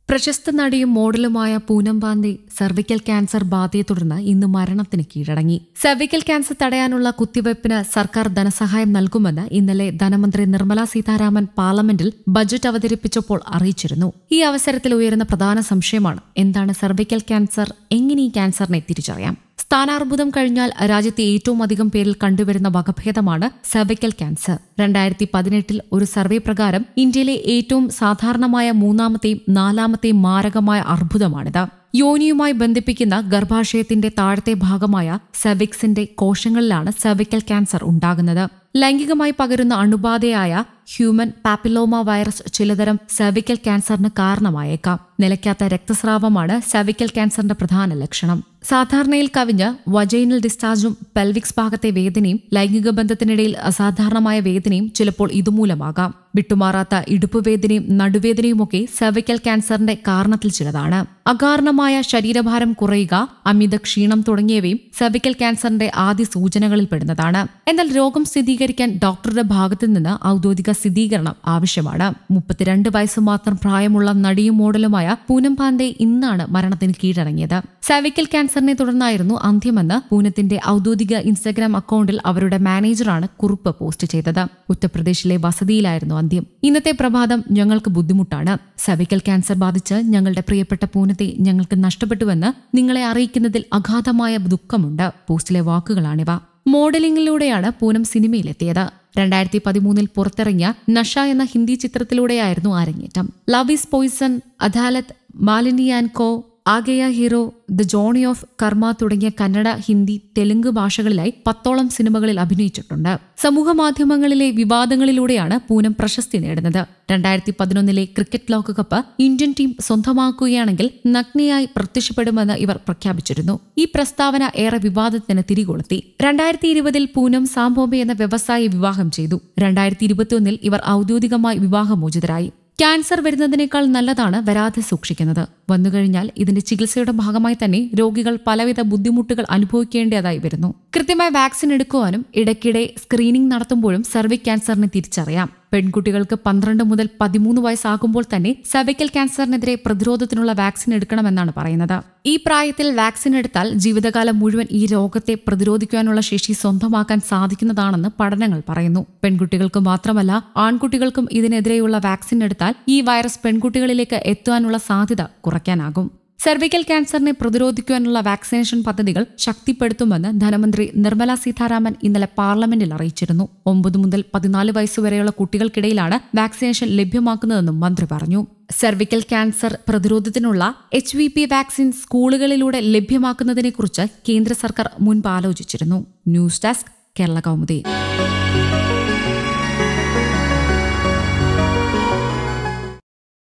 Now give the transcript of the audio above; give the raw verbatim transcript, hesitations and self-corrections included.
പ്രശസ്ത നടിയും മോഡലുമായ പൂനം പാണ്ഡെ സർവിക്കൽ ക്യാൻസർ ബാധയെ തുടർന്ന് ഇന്ന് മരണത്തിന് കീഴടങ്ങി. സർവിക്കൽ ക്യാൻസർ തടയാനുള്ള കുത്തിവയ്പ്പിന് സർക്കാർ ധനസഹായം നൽകുമെന്ന് ഇന്നലെ ധനമന്ത്രി നിർമ്മല സീതാരാമൻ പാർലമെന്റിൽ ബജറ്റ് അവതരിപ്പിച്ചപ്പോൾ അറിയിച്ചിരുന്നു. ഈ അവസരത്തിൽ ഉയരുന്ന പ്രധാന സംശയമാണ് എന്താണ് സർവിക്കൽ ക്യാൻസർ, എങ്ങനെ ഈ ക്യാൻസറിനെ തിരിച്ചറിയാം? സ്ഥാനാർബുദം കഴിഞ്ഞാൽ രാജ്യത്തെ ഏറ്റവും അധികം പേരിൽ കണ്ടുവരുന്ന വകഭേദമാണ് സർവിക്കൽ ക്യാൻസർ. രണ്ടായിരത്തി പതിനെട്ടിൽ ഒരു സർവേ പ്രകാരം ഇന്ത്യയിലെ ഏറ്റവും സാധാരണമായ മൂന്നാമത്തെയും നാലാമത്തെയും മാരകമായ അർബുദമാണിത്. യോനിയുമായി ബന്ധിപ്പിക്കുന്ന ഗർഭാശയത്തിന്റെ താഴത്തെ ഭാഗമായ സെർവിക്സിന്റെ കോശങ്ങളിലാണ് സർവിക്കൽ ക്യാൻസർ ഉണ്ടാകുന്നത്. ലൈംഗികമായി പകരുന്ന അണുബാധയായ ഹ്യൂമൻ പാപ്പിലോമ വൈറസ് ചിലതരം സർവിക്കൽ ക്യാൻസറിന് കാരണമായേക്കാം. നിലയ്ക്കാത്ത രക്തസ്രാവമാണ് സർവിക്കൽ ക്യാൻസറിന്റെ പ്രധാന ലക്ഷണം. സാധാരണയിൽ കവിഞ്ഞ് വജൈനൽ ഡിസ്ചാർജും പെൽവിക്സ് ഭാഗത്തെ വേദനയും ലൈംഗിക ബന്ധത്തിനിടയിൽ അസാധാരണമായ വേദനയും ചിലപ്പോൾ ഇതുമൂലമാകാം. വിട്ടുമാറാത്ത ഇടുപ്പുവേദനയും നടുവേദനയുമൊക്കെ സർവിക്കൽ ക്യാൻസറിന്റെ കാരണത്തിൽ ചിലതാണ്. അകാരണമായ ശരീരഭാരം കുറയുക, അമിത ക്ഷീണം തുടങ്ങിയവയും സർവിക്കൽ ക്യാൻസറിന്റെ ആദ്യ സൂചനകളിൽ പെടുന്നതാണ്. എന്നാൽ രോഗം സ്ഥിരീകരിക്കാൻ ഡോക്ടറുടെ ഭാഗത്തു നിന്ന് ഔദ്യോഗിക സ്ഥിരീകരണം ആവശ്യമാണ്. മുപ്പത്തിരണ്ട് വയസ്സ് മാത്രം പ്രായമുള്ള നടിയും മോഡലുമായ പൂനം പാണ്ഡെ ഇന്നാണ് മരണത്തിന് കീഴടങ്ങിയത്. സർവിക്കൽ ക്യാൻസറിനെ തുടർന്നായിരുന്നു അന്ത്യമെന്ന് പൂനത്തിന്റെ ഔദ്യോഗിക ഇൻസ്റ്റഗ്രാം അക്കൌണ്ടിൽ അവരുടെ മാനേജറാണ് കുറിപ്പ് പോസ്റ്റ് ചെയ്തത്. ഉത്തർപ്രദേശിലെ വസതിയിലായിരുന്നു അന്ത്യം. ഇന്നത്തെ പ്രഭാതം ഞങ്ങൾക്ക് ബുദ്ധിമുട്ടാണ്. സർവിക്കൽ ക്യാൻസർ ബാധിച്ച് ഞങ്ങളുടെ പ്രിയപ്പെട്ട പൂനത്തെ ഞങ്ങൾക്ക് നഷ്ടപ്പെട്ടുവെന്ന് നിങ്ങളെ അറിയിക്കുന്നതിൽ അഗാധമായ ദുഃഖമുണ്ട്. പോസ്റ്റിലെ വാക്കുകളാണിവ. മോഡലിംഗിലൂടെയാണ് പൂനം സിനിമയിലെത്തിയത്. രണ്ടായിരത്തി പതിമൂന്നിൽ പുറത്തിറങ്ങിയ നഷ എന്ന ഹിന്ദി ചിത്രത്തിലൂടെയായിരുന്നു അരങ്ങേറ്റം. Love is poison, Adalat, Malini and co, Aagaya hero, the Johnny of Karma തുടങ്ങിയ കന്നഡ, ഹിന്ദി, തെലുങ്ക് ഭാഷകളിലായി പത്തോളം സിനിമകളിൽ അഭിനയിച്ചിട്ടുണ്ട്. സമൂഹമാധ്യമങ്ങളിലെ വിവാദങ്ങളിലൂടെയാണ് പൂനം പ്രശസ്തി നേടുന്നത്. രണ്ടായിരത്തി പതിനൊന്നിലെ ക്രിക്കറ്റ് ലോകകപ്പ് ഇന്ത്യൻ ടീം സ്വന്തമാക്കുകയാണെങ്കിൽ നഗ്നയായി പ്രത്യക്ഷപ്പെടുമെന്ന് ഇവർ പ്രഖ്യാപിച്ചിരുന്നു. ഈ പ്രസ്താവന ഏറെ വിവാദത്തിന് തിരികൊളുത്തി. രണ്ടായിരത്തി ഇരുപതിൽ പൂനം സാംബോംബെ എന്ന വ്യവസായിയെ വിവാഹം ചെയ്തു. രണ്ടായിരത്തി ഇരുപത്തിയൊന്നിൽ ഇവർ ഔദ്യോഗികമായി വിവാഹമോചിതരായി. ക്യാൻസർ വരുന്നതിനേക്കാൾ നല്ലതാണ് വരാതെ സൂക്ഷിക്കുന്നത്. വന്നുകഴിഞ്ഞാൽ ഇതിന്റെ ചികിത്സയുടെ ഭാഗമായി തന്നെ രോഗികൾ പലവിധ ബുദ്ധിമുട്ടുകൾ അനുഭവിക്കേണ്ടതായി വരുന്നു. കൃത്യമായി വാക്സിൻ എടുക്കുവാനും ഇടയ്ക്കിടെ സ്ക്രീനിംഗ് നടത്തുമ്പോഴും സർവിക്കൽ ക്യാൻസറിനെ തിരിച്ചറിയാം. പെൺകുട്ടികൾക്ക് പന്ത്രണ്ട് മുതൽ പതിമൂന്ന് വയസ്സാകുമ്പോൾ തന്നെ സർവിക്കൽ ക്യാൻസറിനെതിരെ പ്രതിരോധത്തിനുള്ള വാക്സിൻ എടുക്കണമെന്നാണ് പറയുന്നത്. ഈ പ്രായത്തിൽ വാക്സിൻ എടുത്താൽ ജീവിതകാലം മുഴുവൻ ഈ രോഗത്തെ പ്രതിരോധിക്കാനുള്ള ശേഷി സ്വന്തമാക്കാൻ സാധിക്കുന്നതാണെന്ന് പഠനങ്ങൾ പറയുന്നു. പെൺകുട്ടികൾക്ക് മാത്രമല്ല ആൺകുട്ടികൾക്കും ഇതിനെതിരെയുള്ള വാക്സിൻ എടുത്താൽ ഈ വൈറസ് പെൺകുട്ടികളിലേക്ക് എത്താനുള്ള സാധ്യത കുറയ്ക്കാനാകും. സർവിക്കൽ ക്യാൻസറിനെ പ്രതിരോധിക്കുവാനുള്ള വാക്സിനേഷൻ പദ്ധതികൾ ശക്തിപ്പെടുത്തുമെന്ന് ധനമന്ത്രി നിർമ്മല സീതാരാമൻ ഇന്നലെ പാർലമെന്റിൽ അറിയിച്ചിരുന്നു. ഒമ്പത് മുതൽ പതിനാല് വയസ്സുവരെയുള്ള കുട്ടികൾക്കിടയിലാണ് വാക്സിനേഷൻ ലഭ്യമാക്കുന്നതെന്നും മന്ത്രി പറഞ്ഞു. സർവിക്കൽ ക്യാൻസർ പ്രതിരോധത്തിനുള്ള എച്ച് വി പി വാക്സിൻ സ്കൂളുകളിലൂടെ ലഭ്യമാക്കുന്നതിനെക്കുറിച്ച് കേന്ദ്ര സർക്കാർ മുൻപ് ആലോചിച്ചിരുന്നു. News desk, Kerala Kaumudi.